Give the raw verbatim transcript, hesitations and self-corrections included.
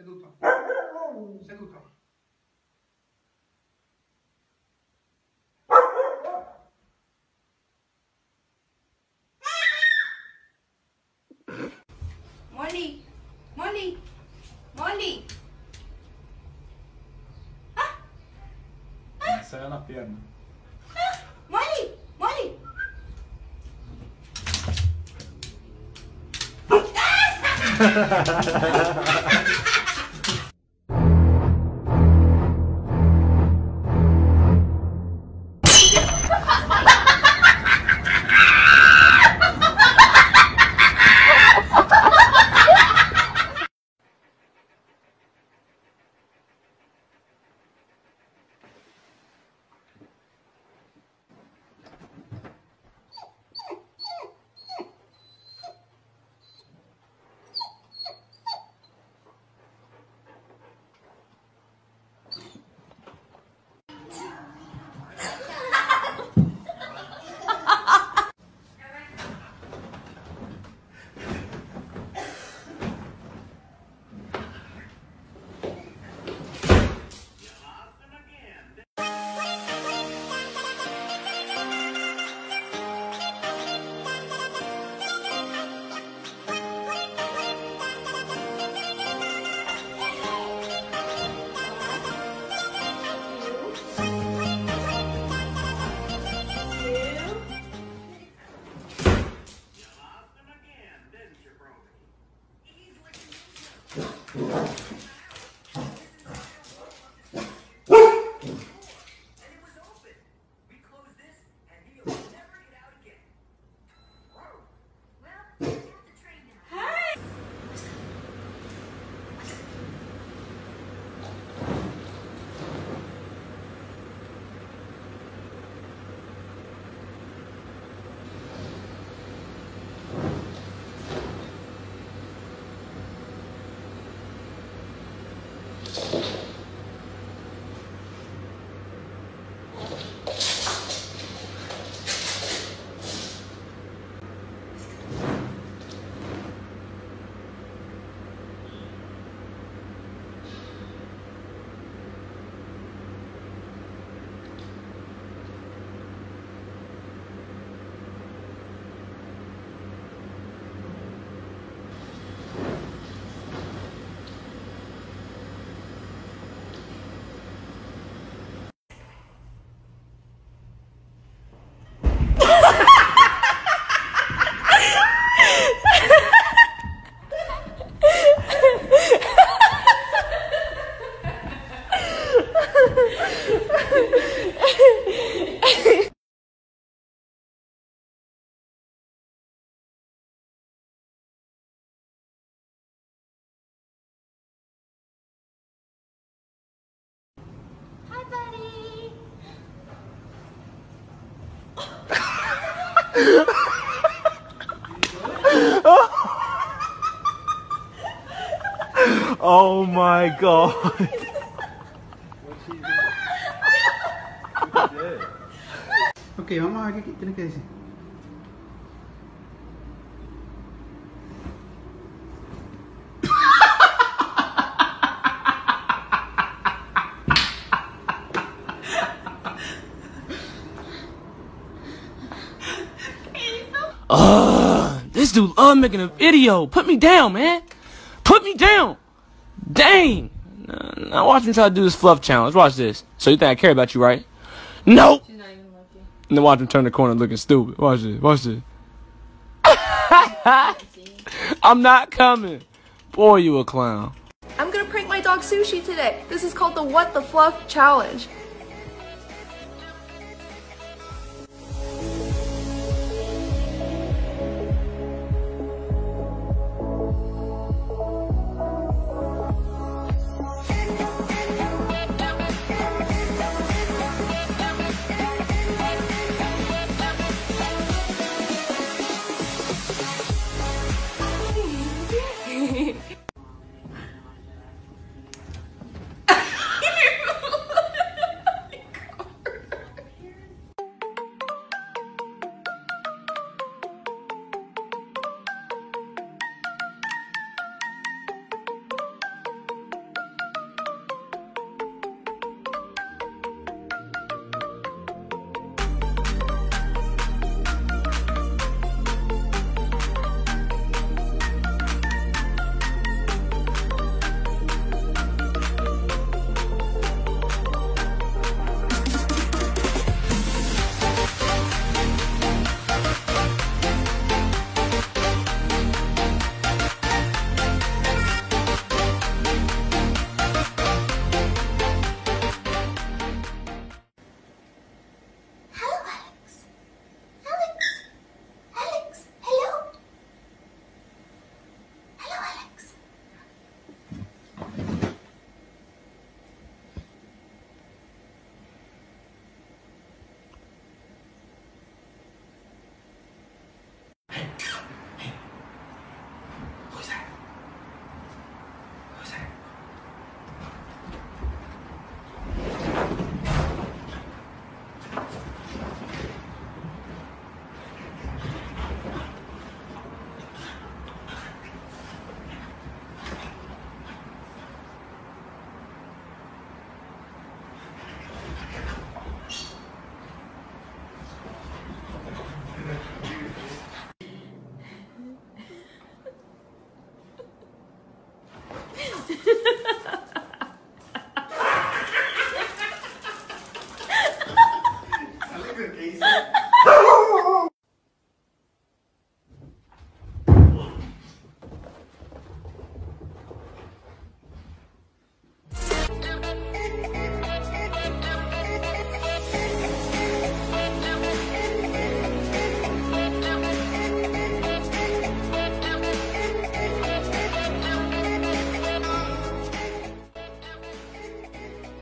Seduto. Seduto. Molly! Molly! Molly! Ah! Ah! Saiu na perna. Ah! Molly! Molly! Hi, buddy. Oh my god. Ok, vamos a ver qué tienes que decir. Uh, this dude love making a video. Put me down, man. Put me down. Dang. Now watch me try to do this fluff challenge. Watch this. So you think I care about you, right? Nope. She's not even looking. And then watch him turn the corner looking stupid. Watch this. Watch this. I'm not coming. Boy, you a clown. I'm gonna prank my dog Sushi today. This is called the What the Fluff Challenge.